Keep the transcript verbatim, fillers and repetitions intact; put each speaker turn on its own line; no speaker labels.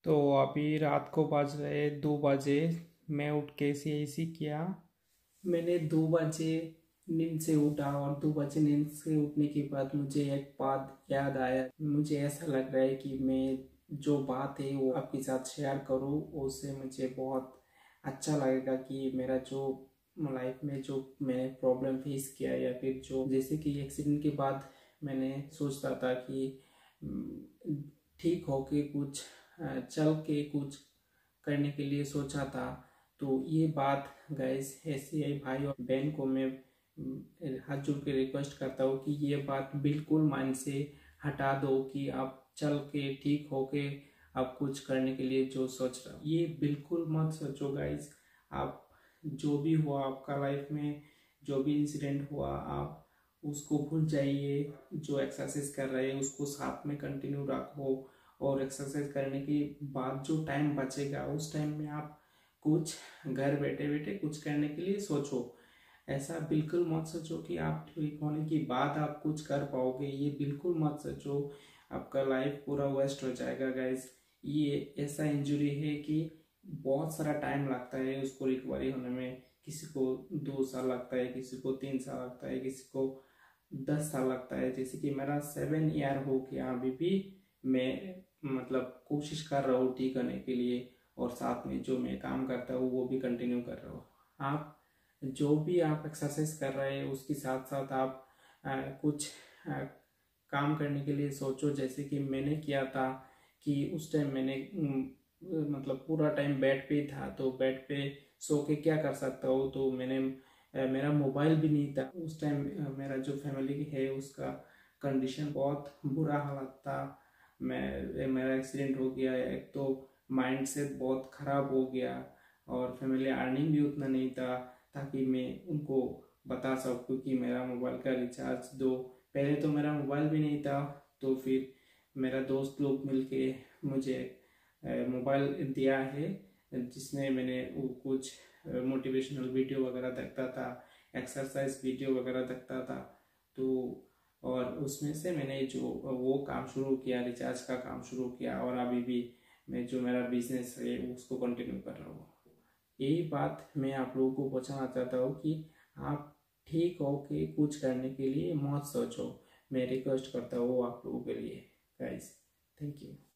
तो अभी रात को बज रहे दो बजे। मैं उठ के ऐसे ऐसी किया। मैंने दो बजे नींद से उठा और दो बजे नींद से उठने के बाद मुझे एक बात याद आया। मुझे ऐसा लग रहा है कि मैं जो बात है वो आपके साथ शेयर करूँ, उससे मुझे बहुत अच्छा लगेगा कि मेरा जो लाइफ में जो मैंने प्रॉब्लम फेस किया या फिर जो जैसे कि एक्सीडेंट के बाद मैंने सोचता था कि ठीक होके कुछ अ, चल के कुछ करने के लिए सोचा था। तो ये बात गाइस ऐसे ही भाई और बहन को मैं अम, हाथ जोड़ के रिक्वेस्ट करता हूँ कि ये बात बिल्कुल माइंड से हटा दो कि आप चल के ठीक होके आप कुछ करने के लिए जो सोच रहे हो, ये बिल्कुल मत सोचो गाइस। आप जो भी हुआ आपका लाइफ में, जो भी इंसिडेंट हुआ, आप उसको भूल जाइए। जो एक्सरसाइज कर रहे हैं उसको साथ में कंटिन्यू रखो और एक्सरसाइज करने के बाद जो टाइम बचेगा उस टाइम में आप कुछ घर बैठे बैठे कुछ करने के लिए सोचो। ऐसा बिल्कुल मत सोचो कि आप ठीक होने के बाद आप कुछ कर पाओगे, ये बिल्कुल मत सोचो। आपका लाइफ पूरा वेस्ट हो जाएगा गाइस। ये ऐसा इंजरी है कि बहुत सारा टाइम लगता है उसको रिकवरी होने में। किसी को दो साल लगता है, किसी को तीन साल लगता है, किसी को दस साल लगता है। जैसे कि मेरा सेवन ईयर हो गया, अभी भी मैं मतलब कोशिश कर रहा हूँ ठीक होने के लिए और साथ में जो मैं काम करता हूँ वो भी कंटिन्यू कर रहा हूँ। आप जो भी आप एक्सरसाइज कर रहे हैं उसके साथ साथ आप आ, कुछ आ, काम करने के लिए सोचो। जैसे कि मैंने किया था कि उस टाइम मैंने उम, मतलब पूरा टाइम बेड पे ही था, तो बेड पे सो के क्या कर सकता हूँ। तो मैंने अ, मेरा मोबाइल भी नहीं था उस टाइम। मेरा जो फैमिली है उसका कंडीशन बहुत बुरा हालत था। मैं मेरा एक्सीडेंट हो गया, एक तो माइंड सेट बहुत ख़राब हो गया और फैमिली अर्निंग भी उतना नहीं था ताकि मैं उनको बता सकूँ कि मेरा मोबाइल का रिचार्ज दो। पहले तो मेरा मोबाइल भी नहीं था, तो फिर मेरा दोस्त लोग मिलके मुझे मोबाइल दिया है जिसमें मैंने वो कुछ मोटिवेशनल वीडियो वगैरह देखता था, एक्सरसाइज वीडियो वगैरह देखता था। तो और उसमें से मैंने जो वो काम शुरू किया, रिचार्ज का काम शुरू किया और अभी भी मैं जो मेरा बिजनेस है उसको कंटिन्यू कर रहा हूँ। यही बात मैं आप लोगों को पहुँचाना चाहता हूँ कि आप ठीक हो के कुछ करने के लिए मत सोचो। मैं रिक्वेस्ट करता हूँ आप लोगों के लिए गाइस। Thank you.